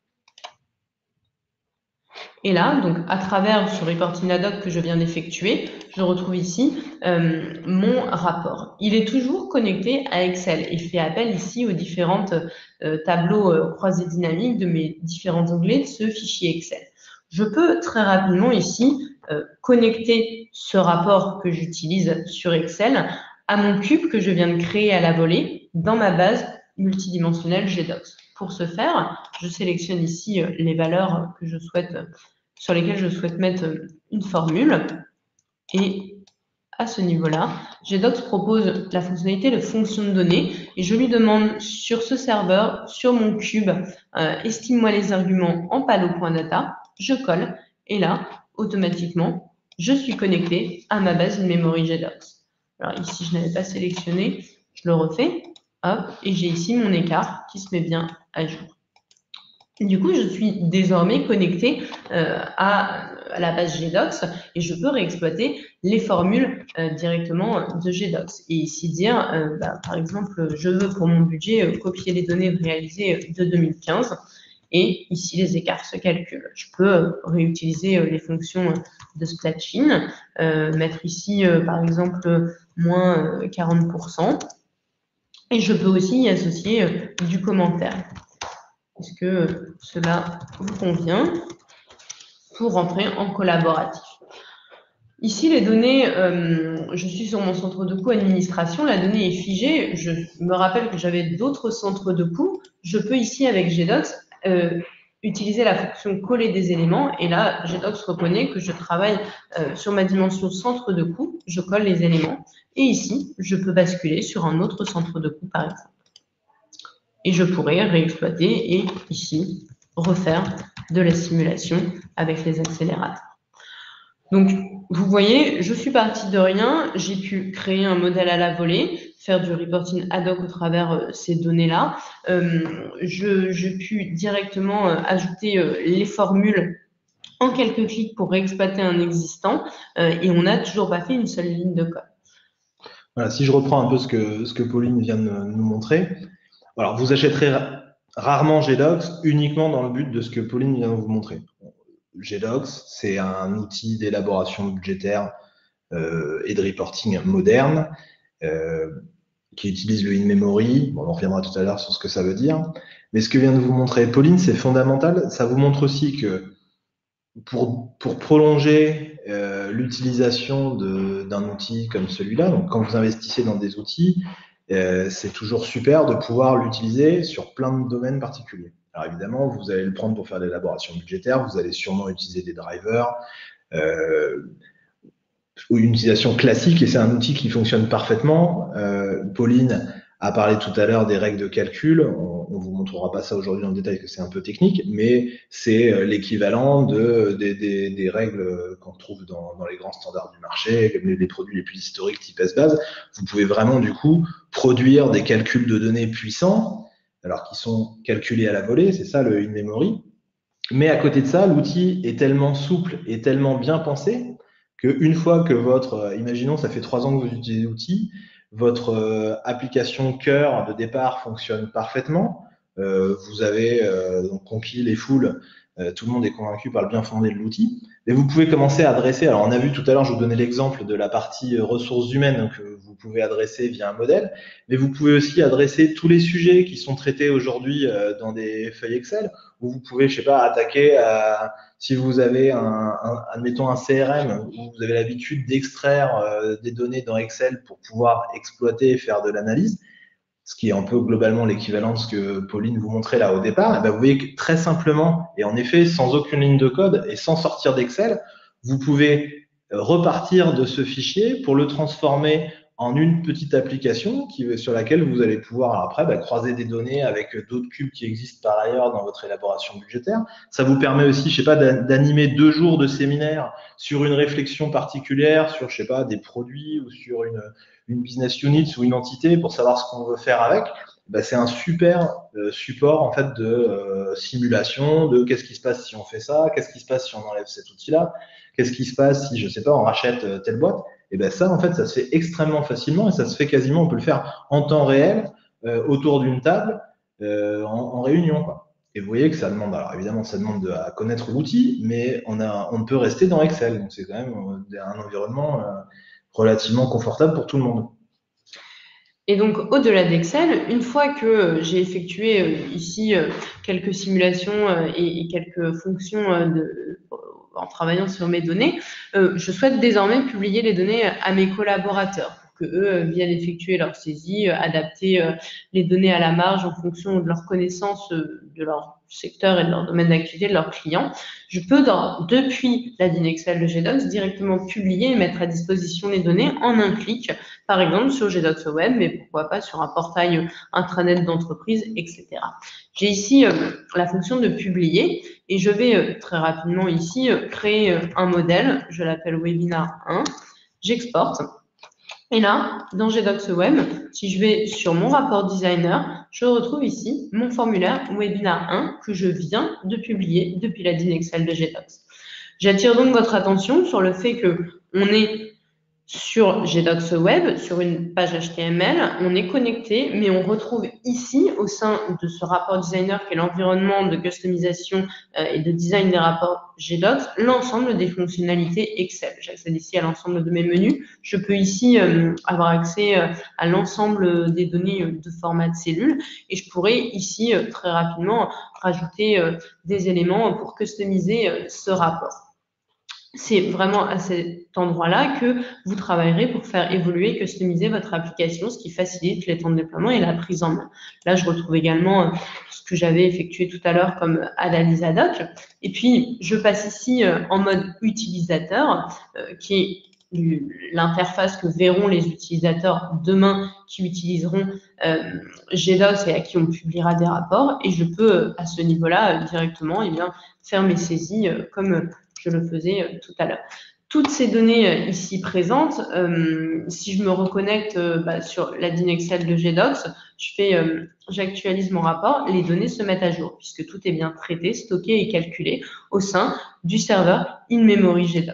Et là, donc, à travers ce reporting ad hoc que je viens d'effectuer, je retrouve ici euh, mon rapport. Il est toujours connecté à Excel et fait appel ici aux différents euh, tableaux euh, croisés dynamiques de mes différents onglets de ce fichier Excel. Je peux très rapidement ici euh, connecter ce rapport que j'utilise sur Excel à mon cube que je viens de créer à la volée dans ma base multidimensionnelle G docs. Pour ce faire, je sélectionne ici euh, les valeurs que je souhaite euh, sur lesquels je souhaite mettre une formule. Et à ce niveau-là, G docs propose la fonctionnalité de fonction de données et je lui demande sur ce serveur, sur mon cube, euh, estime-moi les arguments en palo.data, je colle et là, automatiquement, je suis connecté à ma base de memory G docs. Alors ici, je n'avais pas sélectionné, je le refais, hop, et j'ai ici mon écart qui se met bien à jour. Du coup, je suis désormais connectée euh, à, à la base G docs et je peux réexploiter les formules euh, directement de G docs. Et ici dire, euh, bah, par exemple, je veux pour mon budget euh, copier les données réalisées de deux mille quinze et ici les écarts se calculent. Je peux euh, réutiliser euh, les fonctions de splatching, euh, mettre ici euh, par exemple moins euh, quarante pour cent et je peux aussi y associer euh, du commentaire. Est-ce que cela vous convient pour rentrer en collaboratif? Ici, les données, euh, je suis sur mon centre de coût administration, la donnée est figée. Je me rappelle que j'avais d'autres centres de coût. Je peux ici, avec G docs, euh, utiliser la fonction coller des éléments. Et là, G docs reconnaît que je travaille euh, sur ma dimension centre de coût. Je colle les éléments. Et ici, je peux basculer sur un autre centre de coût, par exemple. Et je pourrais réexploiter et ici refaire de la simulation avec les accélérateurs. Donc, vous voyez, je suis partie de rien, j'ai pu créer un modèle à la volée, faire du reporting ad hoc au travers euh, ces données-là. Euh, je, j'ai pu directement euh, ajouter euh, les formules en quelques clics pour réexploiter un existant euh, et on n'a toujours pas fait une seule ligne de code. Voilà, si je reprends un peu ce que, ce que Pauline vient de nous montrer, alors vous achèterez ra- rarement G Docs uniquement dans le but de ce que Pauline vient de vous montrer. G Docs, c'est un outil d'élaboration budgétaire euh, et de reporting moderne euh, qui utilise le in-memory. Bon, on reviendra tout à l'heure sur ce que ça veut dire. Mais ce que vient de vous montrer Pauline, c'est fondamental. Ça vous montre aussi que pour, pour prolonger euh, l'utilisation d'un outil comme celui-là, donc quand vous investissez dans des outils, euh, c'est toujours super de pouvoir l'utiliser sur plein de domaines particuliers. Alors évidemment, vous allez le prendre pour faire de l'élaboration budgétaire, vous allez sûrement utiliser des drivers, euh, ou une utilisation classique, et c'est un outil qui fonctionne parfaitement. Euh, Pauline a parlé tout à l'heure des règles de calcul. On, on vous montrera pas ça aujourd'hui dans le détail, que c'est un peu technique, mais c'est l'équivalent de, des, des, des règles qu'on trouve dans, dans les grands standards du marché, comme les, les produits les plus historiques type S-Base. Vous pouvez vraiment, du coup, produire des calculs de données puissants, alors qu'ils sont calculés à la volée, c'est ça le in-memory. Mais à côté de ça, l'outil est tellement souple et tellement bien pensé qu'une fois que votre, euh, imaginons, ça fait trois ans que vous utilisez l'outil, votre euh, application cœur de départ fonctionne parfaitement. Euh, vous avez euh, donc conquis les foules. Euh, tout le monde est convaincu par le bien fondé de l'outil. Et vous pouvez commencer à adresser. Alors, on a vu tout à l'heure, je vous donnais l'exemple de la partie euh, ressources humaines que vous pouvez adresser via un modèle, mais vous pouvez aussi adresser tous les sujets qui sont traités aujourd'hui euh, dans des feuilles Excel, où vous pouvez, je sais pas, attaquer à, si vous avez un, un, admettons un C R M où vous avez l'habitude d'extraire euh, des données dans Excel pour pouvoir exploiter et faire de l'analyse, ce qui est un peu globalement l'équivalent de ce que Pauline vous montrait là au départ, et ben vous voyez que très simplement, et en effet sans aucune ligne de code et sans sortir d'Excel, vous pouvez repartir de ce fichier pour le transformer en une petite application qui, sur laquelle vous allez pouvoir après bah, croiser des données avec d'autres cubes qui existent par ailleurs dans votre élaboration budgétaire. Ça vous permet aussi, je sais pas, d'animer deux jours de séminaire sur une réflexion particulière, sur, je sais pas, des produits ou sur une, une business unit ou une entité pour savoir ce qu'on veut faire avec. Bah, c'est un super euh, support en fait de euh, simulation de qu'est-ce qui se passe si on fait ça, qu'est-ce qui se passe si on enlève cet outil-là, qu'est-ce qui se passe si, je sais pas, on rachète euh, telle boîte. Et ben ça, en fait, ça se fait extrêmement facilement et ça se fait quasiment, on peut le faire en temps réel, euh, autour d'une table, euh, en, en réunion, quoi. Et vous voyez que ça demande, alors évidemment, ça demande de, à connaître l'outil, mais on, a, on peut rester dans Excel. Donc c'est quand même euh, un environnement euh, relativement confortable pour tout le monde. Et donc, au-delà d'Excel, une fois que j'ai effectué euh, ici euh, quelques simulations euh, et, et quelques fonctions euh, de, en travaillant sur mes données, euh, je souhaite désormais publier les données à mes collaborateurs pour que eux euh, viennent effectuer leur saisie, euh, adapter euh, les données à la marge en fonction de leurs connaissances euh, de leur secteur et de leur domaine d'activité de leurs clients. Je peux, dans, depuis la D I N Excel de G Docs, directement publier et mettre à disposition les données en un clic, par exemple sur G Docs Web, mais pourquoi pas sur un portail intranet d'entreprise, et cetera. J'ai ici euh, la fonction de publier et je vais euh, très rapidement ici euh, créer euh, un modèle, je l'appelle Webinar un, j'exporte. Et là, dans G Docs Web, si je vais sur mon rapport designer, je retrouve ici mon formulaire Webinar un que je viens de publier depuis la D I N Excel de G Docs. J'attire donc votre attention sur le fait que on est sur G Docs Web, sur une page H T M L, on est connecté, mais on retrouve ici, au sein de ce rapport designer qui est l'environnement de customisation euh, et de design des rapports G Docs, l'ensemble des fonctionnalités Excel. J'accède ici à l'ensemble de mes menus. Je peux ici euh, avoir accès euh, à l'ensemble des données de format de cellule et je pourrais ici euh, très rapidement rajouter euh, des éléments pour customiser euh, ce rapport. C'est vraiment à cet endroit-là que vous travaillerez pour faire évoluer, customiser votre application, ce qui facilite les temps de déploiement et la prise en main. Là, je retrouve également ce que j'avais effectué tout à l'heure comme analyse ad hoc. Et puis, je passe ici en mode utilisateur, qui est l'interface que verront les utilisateurs demain qui utiliseront euh, G Docs et à qui on publiera des rapports. Et je peux, à ce niveau-là, directement, eh bien, faire mes saisies euh, comme je le faisais euh, tout à l'heure. Toutes ces données euh, ici présentes, euh, si je me reconnecte euh, bah, sur la D I N Excel de G Docs, je fais, euh, j'actualise mon rapport, les données se mettent à jour puisque tout est bien traité, stocké et calculé au sein du serveur in-memory G Docs.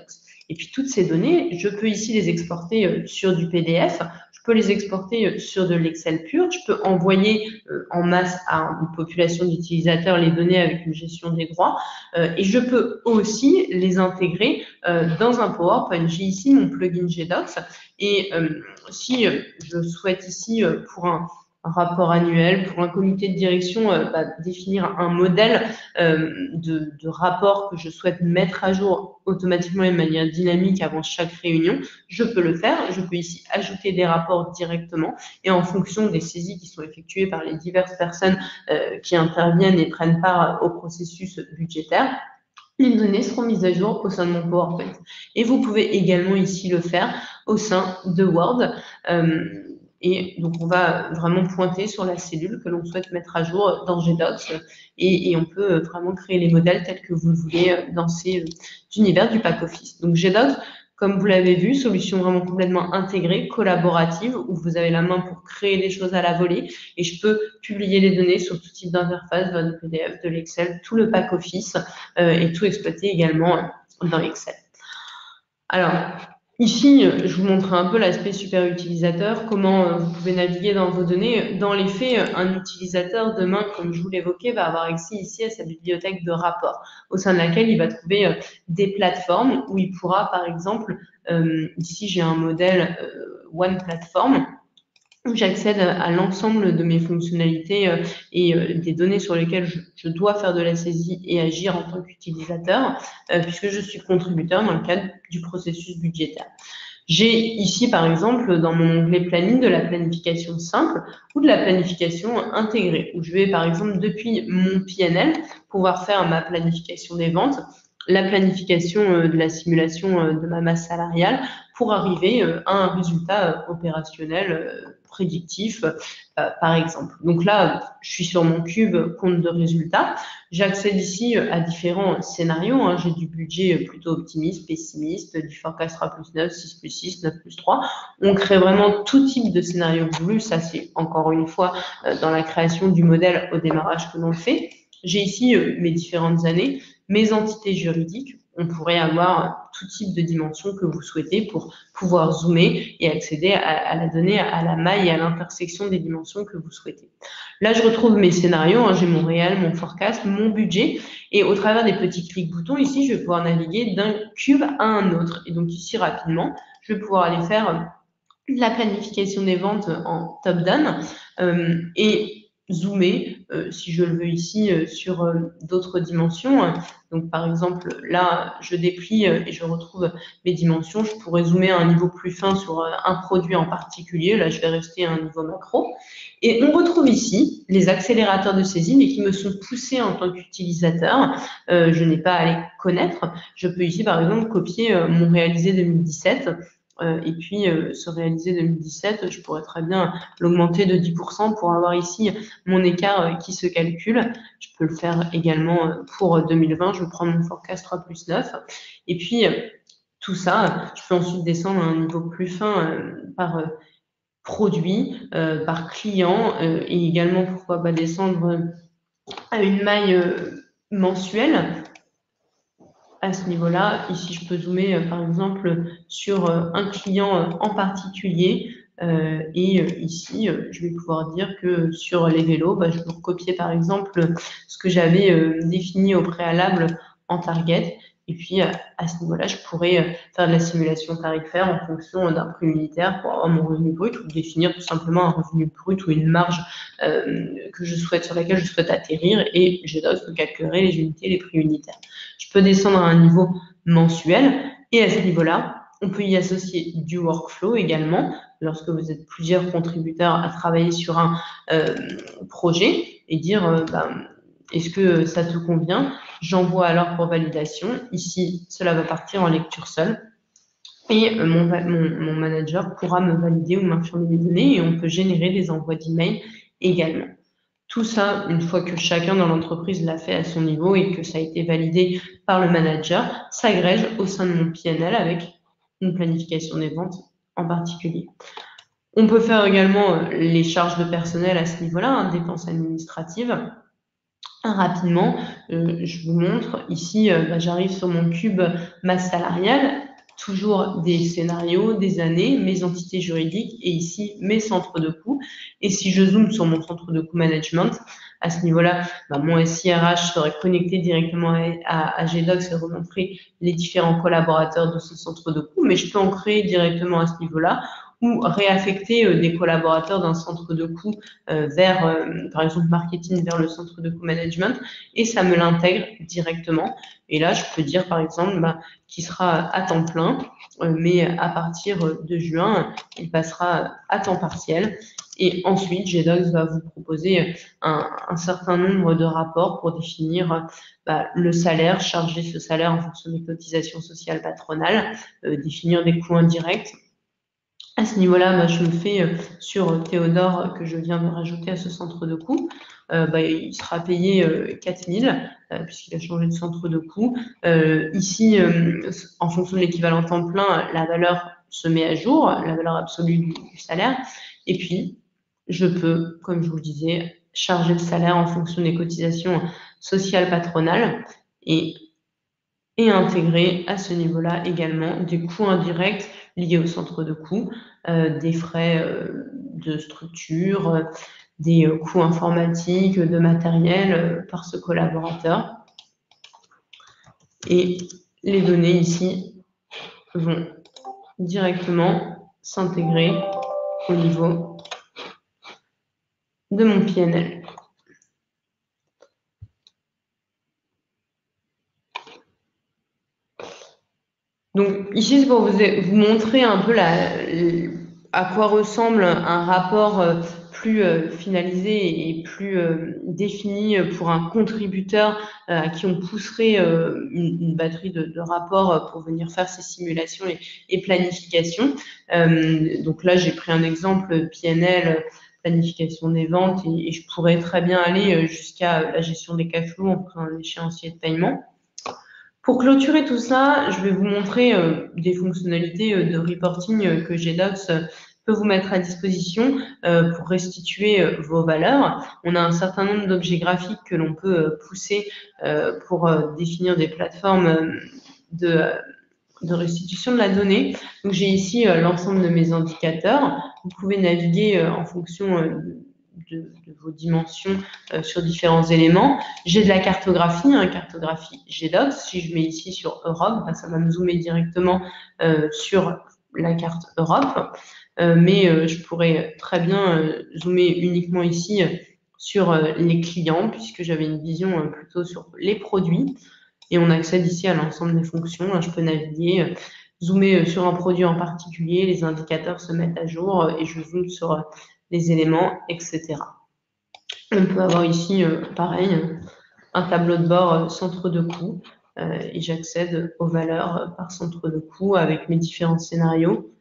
Et puis toutes ces données, je peux ici les exporter euh, sur du P D F, je peux les exporter euh, sur de l'Excel pur, je peux envoyer euh, en masse à une population d'utilisateurs les données avec une gestion des droits, euh, et je peux aussi les intégrer euh, dans un PowerPoint. J'ai ici mon plugin G Docs, et euh, si euh, je souhaite ici euh, pour un un rapport annuel, pour un comité de direction, euh, bah, définir un modèle euh, de, de rapport que je souhaite mettre à jour automatiquement et de manière dynamique avant chaque réunion, je peux le faire. Je peux ici ajouter des rapports directement et en fonction des saisies qui sont effectuées par les diverses personnes euh, qui interviennent et prennent part au processus budgétaire, les données seront mises à jour au sein de mon PowerPoint. Et vous pouvez également ici le faire au sein de Word. Euh, et donc, on va vraiment pointer sur la cellule que l'on souhaite mettre à jour dans G Docs et, et on peut vraiment créer les modèles tels que vous le voulez dans ces univers du pack office. Donc, G Docs, comme vous l'avez vu, solution vraiment complètement intégrée, collaborative, où vous avez la main pour créer des choses à la volée et je peux publier les données sur tout type d'interface, de P D F, de l'Excel, tout le pack office euh, et tout exploiter également dans Excel. Alors, ici, je vous montre un peu l'aspect super utilisateur, comment vous pouvez naviguer dans vos données. Dans les faits, un utilisateur, demain, comme je vous l'évoquais, va avoir accès ici à sa bibliothèque de rapports, au sein de laquelle il va trouver des plateformes où il pourra, par exemple, euh, ici j'ai un modèle euh, One Platform, où j'accède à l'ensemble de mes fonctionnalités euh, et euh, des données sur lesquelles je, je dois faire de la saisie et agir en tant qu'utilisateur, euh, puisque je suis contributeur dans le cadre du processus budgétaire. J'ai ici, par exemple, dans mon onglet planning, de la planification simple ou de la planification intégrée, où je vais, par exemple, depuis mon P N L, pouvoir faire ma planification des ventes, la planification de la simulation de ma masse salariale pour arriver à un résultat opérationnel prédictif, par exemple. Donc là, je suis sur mon cube compte de résultats. J'accède ici à différents scénarios. Hein. J'ai du budget plutôt optimiste, pessimiste, du forecast trois plus neuf, six plus six, neuf plus trois. On crée vraiment tout type de scénario voulu. Ça, c'est encore une fois dans la création du modèle au démarrage que l'on fait. J'ai ici mes différentes années, mes entités juridiques. On pourrait avoir tout type de dimension que vous souhaitez pour pouvoir zoomer et accéder à, à la donnée, à la maille et à l'intersection des dimensions que vous souhaitez. Là, je retrouve mes scénarios, hein, j'ai mon réel, mon forecast, mon budget, et au travers des petits clics boutons, ici, je vais pouvoir naviguer d'un cube à un autre. Et donc ici, rapidement, je vais pouvoir aller faire la planification des ventes en top-down euh, et zoomer, euh, si je le veux ici, euh, sur euh, d'autres dimensions. Donc, par exemple, là, je déplie euh, et je retrouve mes dimensions. Je pourrais zoomer à un niveau plus fin sur euh, un produit en particulier. Là, je vais rester à un niveau macro. Et on retrouve ici les accélérateurs de saisie, mais qui me sont poussés en tant qu'utilisateur. Euh, je n'ai pas à les connaître. Je peux ici, par exemple, copier euh, mon réalisé deux mille dix-sept. Euh, et puis, euh, ce réalisé deux mille dix-sept, je pourrais très bien l'augmenter de dix pour cent pour avoir ici mon écart euh, qui se calcule. Je peux le faire également euh, pour deux mille vingt. Je vais prendre mon forecast trois plus neuf. Et puis, euh, tout ça, je peux ensuite descendre à un niveau plus fin euh, par euh, produit, euh, par client euh, et également, pourquoi pas, descendre à une maille euh, mensuelle. À ce niveau-là, ici, je peux zoomer, euh, par exemple, sur euh, un client euh, en particulier. Euh, et euh, ici, euh, je vais pouvoir dire que sur les vélos, bah, je peux recopier, par exemple, ce que j'avais euh, défini au préalable en target. Et puis, à, à ce niveau-là, je pourrais euh, faire de la simulation tarifaire en fonction d'un prix unitaire pour avoir mon revenu brut ou définir tout simplement un revenu brut ou une marge euh, que je souhaite, sur laquelle je souhaite atterrir. Et G Docs me calculerai les unités, les prix unitaires. Je peux descendre à un niveau mensuel et à ce niveau-là, on peut y associer du workflow également lorsque vous êtes plusieurs contributeurs à travailler sur un euh, projet et dire euh, bah, est-ce que ça te convient? J'envoie alors pour validation. Ici, cela va partir en lecture seule et euh, mon, mon, mon manager pourra me valider ou m'informer des données et on peut générer des envois d'email également. Tout ça, une fois que chacun dans l'entreprise l'a fait à son niveau et que ça a été validé par le manager, s'agrège au sein de mon P N L avec une planification des ventes en particulier. On peut faire également les charges de personnel à ce niveau-là, hein, dépenses administratives. Rapidement, euh, je vous montre ici, euh, bah, j'arrive sur mon cube masse salariale. toujours des scénarios, des années, mes entités juridiques et ici mes centres de coûts. Et si je zoome sur mon centre de coût management, à ce niveau-là, bah, mon S I R H serait connecté directement à, à, à G Docs et remontrer les différents collaborateurs de ce centre de coût, mais je peux en créer directement à ce niveau-là ou réaffecter euh, des collaborateurs d'un centre de coût euh, vers, euh, par exemple, marketing vers le centre de coût management, et ça me l'intègre directement. Et là, je peux dire, par exemple, bah, qu'il sera à temps plein, euh, mais à partir de juin, il passera à temps partiel. Et ensuite, G Docs va vous proposer un, un certain nombre de rapports pour définir bah, le salaire, charger ce salaire en fonction des cotisations sociales patronales, euh, définir des coûts indirects. À ce niveau-là, bah, je le fais euh, sur Théodore que je viens de rajouter à ce centre de coût. Euh, bah, il sera payé euh, quatre mille euh, puisqu'il a changé de centre de coût. Euh, ici, euh, en fonction de l'équivalent temps plein, la valeur se met à jour, la valeur absolue du, du salaire. Et puis, je peux, comme je vous le disais, charger le salaire en fonction des cotisations sociales patronales et, et intégrer à ce niveau-là également des coûts indirects liés au centre de coût, euh, des frais euh, de structure, euh, des euh, coûts informatiques, de matériel euh, par ce collaborateur. Et les données ici vont directement s'intégrer au niveau de mon P N L. Donc ici, c'est pour vous, vous montrer un peu la, à quoi ressemble un rapport euh, plus euh, finalisé et plus euh, défini pour un contributeur euh, à qui on pousserait euh, une, une batterie de, de rapports pour venir faire ces simulations et, et planifications. Euh, donc là, j'ai pris un exemple P N L, planification des ventes, et, et je pourrais très bien aller jusqu'à la gestion des cash flows en prenant un échéancier de paiement. Pour clôturer tout ça, je vais vous montrer euh, des fonctionnalités euh, de reporting euh, que G Docs euh, peut vous mettre à disposition euh, pour restituer euh, vos valeurs. On a un certain nombre d'objets graphiques que l'on peut euh, pousser euh, pour euh, définir des plateformes euh, de, de restitution de la donnée. Donc j'ai ici euh, l'ensemble de mes indicateurs. Vous pouvez naviguer euh, en fonction euh, de, de vos dimensions euh, sur différents éléments. J'ai de la cartographie, hein, cartographie G Docs. Si je mets ici sur Europe, bah, ça va me zoomer directement euh, sur la carte Europe. Euh, mais euh, je pourrais très bien euh, zoomer uniquement ici euh, sur euh, les clients, puisque j'avais une vision euh, plutôt sur les produits. Et on accède ici à l'ensemble des fonctions. Hein, je peux naviguer, euh, zoomer euh, sur un produit en particulier, les indicateurs se mettent à jour euh, et je zoome sur euh, les éléments, et cetera. On peut avoir ici, euh, pareil, un tableau de bord euh, centre de coût euh, et j'accède aux valeurs euh, par centre de coût avec mes différents scénarios.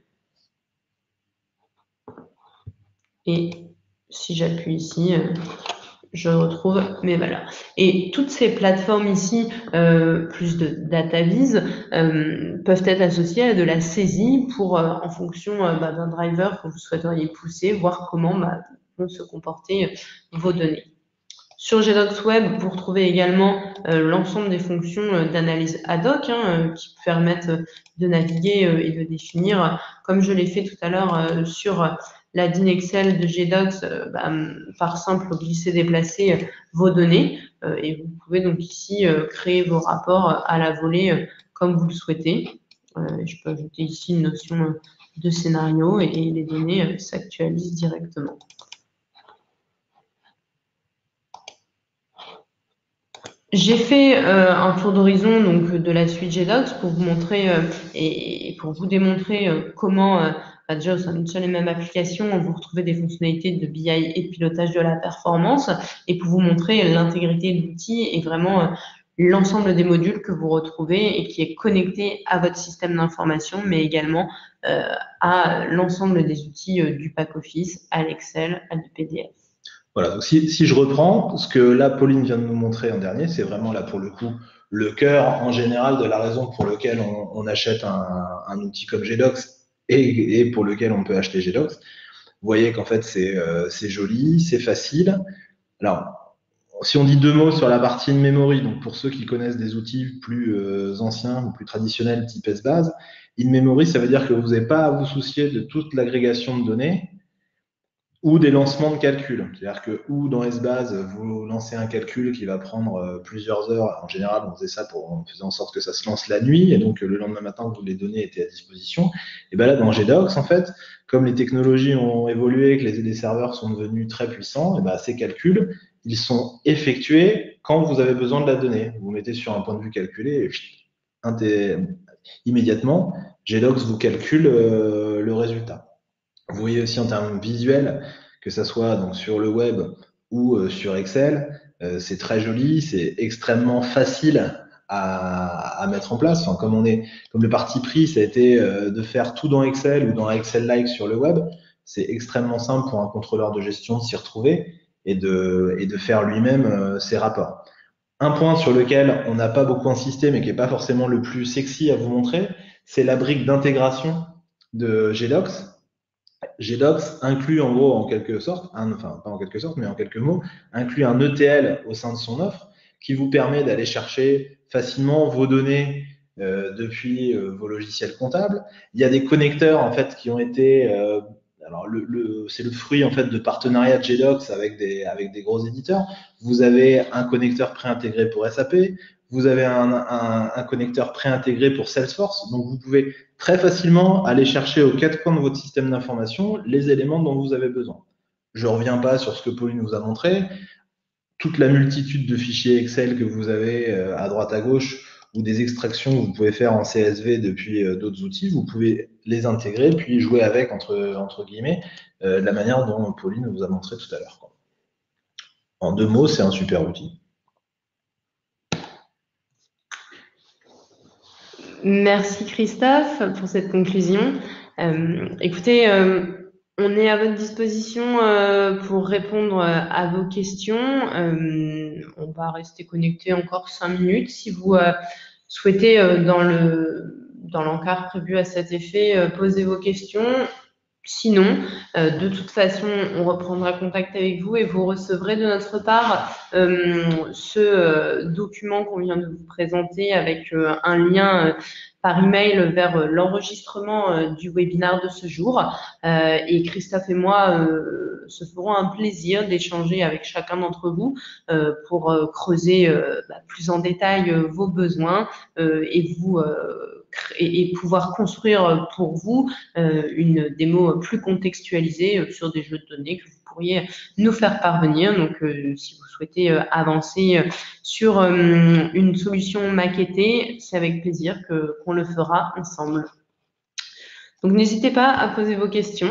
Et si j'appuie ici, euh, je retrouve mes valeurs. Et toutes ces plateformes ici, euh, plus de DataVis, euh, peuvent être associées à de la saisie pour, euh, en fonction euh, bah, d'un driver que vous souhaiteriez pousser, voir comment bah, vont se comporter vos données. Sur G Docs Web, vous retrouvez également euh, l'ensemble des fonctions euh, d'analyse ad hoc hein, euh, qui permettent de naviguer euh, et de définir, comme je l'ai fait tout à l'heure euh, sur la D I N Excel de G Docs, euh, bah, par simple glisser-déplacer euh, vos données. Euh, et vous pouvez donc ici euh, créer vos rapports à la volée euh, comme vous le souhaitez. Euh, je peux ajouter ici une notion de scénario et, et les données euh, s'actualisent directement. J'ai fait euh, un tour d'horizon donc de la suite G Docs pour vous montrer euh, et, et pour vous démontrer euh, comment euh, bah déjà au sein d'une seule et même application vous retrouvez des fonctionnalités de B I et de pilotage de la performance et pour vous montrer l'intégrité de l'outil et vraiment euh, l'ensemble des modules que vous retrouvez et qui est connecté à votre système d'information mais également euh, à l'ensemble des outils euh, du pack office, à l'Excel, à du P D F. Voilà, donc si, si je reprends, ce que là Pauline vient de nous montrer en dernier, c'est vraiment là pour le coup le cœur en général de la raison pour laquelle on, on achète un, un outil comme G Docs et, et pour lequel on peut acheter G Docs. Vous voyez qu'en fait c'est euh, c'est joli, c'est facile. Alors, si on dit deux mots sur la partie in memory, donc pour ceux qui connaissent des outils plus euh, anciens ou plus traditionnels type S-Base, In-memory, ça veut dire que vous n'avez pas à vous soucier de toute l'agrégation de données ou des lancements de calcul. C'est-à-dire que ou dans Essbase, vous lancez un calcul qui va prendre euh, plusieurs heures. En général, on faisait ça pour, en faisant en sorte que ça se lance la nuit, et donc euh, le lendemain matin, vous les données étaient à disposition. Et ben là, dans GDocs, en fait, comme les technologies ont évolué, que les, les serveurs sont devenus très puissants, et ben ces calculs, ils sont effectués quand vous avez besoin de la donnée. Vous mettez sur un point de vue calculé et chut, immédiatement, GDocs vous calcule euh, le résultat. Vous voyez aussi en termes visuels, que ça soit donc sur le web ou euh, sur Excel, euh, c'est très joli, c'est extrêmement facile à, à mettre en place. Enfin, comme on est, comme le parti pris, ça a été euh, de faire tout dans Excel ou dans Excel-like sur le web, c'est extrêmement simple pour un contrôleur de gestion de s'y retrouver et de, et de faire lui-même euh, ses rapports. Un point sur lequel on n'a pas beaucoup insisté, mais qui n'est pas forcément le plus sexy à vous montrer, c'est la brique d'intégration de GDocs. GDocs inclut en gros, en quelque sorte, un, enfin pas en quelque sorte, mais en quelques mots, inclut un E T L au sein de son offre qui vous permet d'aller chercher facilement vos données euh, depuis euh, vos logiciels comptables. Il y a des connecteurs en fait qui ont été, euh, alors le, le, c'est le fruit en fait de partenariats de GDocs avec des avec des gros éditeurs. Vous avez un connecteur préintégré pour S A P, vous avez un, un, un connecteur préintégré pour Salesforce, donc vous pouvez très facilement aller chercher aux quatre coins de votre système d'information les éléments dont vous avez besoin. Je ne reviens pas sur ce que Pauline vous a montré. Toute la multitude de fichiers Excel que vous avez à droite à gauche ou des extractions que vous pouvez faire en C S V depuis d'autres outils, vous pouvez les intégrer puis jouer avec, entre, entre guillemets, euh, de la manière dont Pauline vous a montré tout à l'heure. En deux mots, c'est un super outil. Merci Christophe pour cette conclusion. Euh, écoutez, euh, on est à votre disposition euh, pour répondre à vos questions. Euh, on va rester connecté encore cinq minutes. Si vous euh, souhaitez, euh, dans le dans l'encart prévu à cet effet, euh, poser vos questions. Sinon, euh, de toute façon, on reprendra contact avec vous et vous recevrez de notre part euh, ce euh, document qu'on vient de vous présenter avec euh, un lien euh, par email vers euh, l'enregistrement euh, du webinaire de ce jour. Euh, et Christophe et moi euh, se ferons un plaisir d'échanger avec chacun d'entre vous euh, pour euh, creuser euh, bah, plus en détail euh, vos besoins euh, et vous euh, et, et pouvoir construire pour vous euh, une démo plus contextualisée euh, sur des jeux de données que vous pourriez nous faire parvenir. Donc, euh, si vous souhaitez euh, avancer euh, sur euh, une solution maquettée, c'est avec plaisir que qu'on le fera ensemble. Donc, n'hésitez pas à poser vos questions.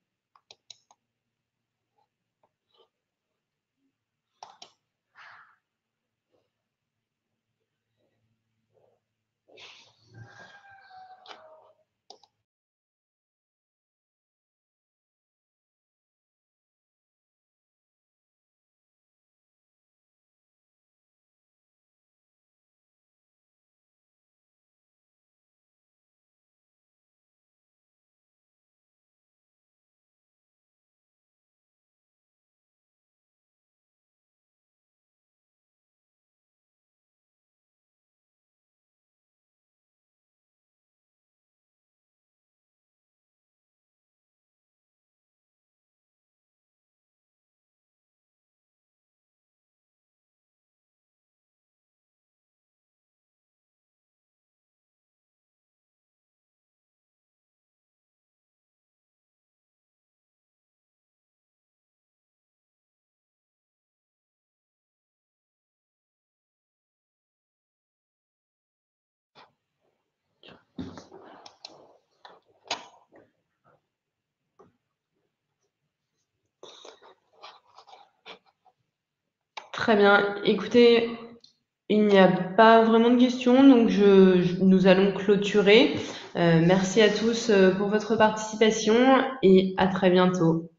Très bien. Écoutez, il n'y a pas vraiment de questions, donc je, je- nous allons clôturer. Euh, merci à tous euh, pour votre participation et à très bientôt.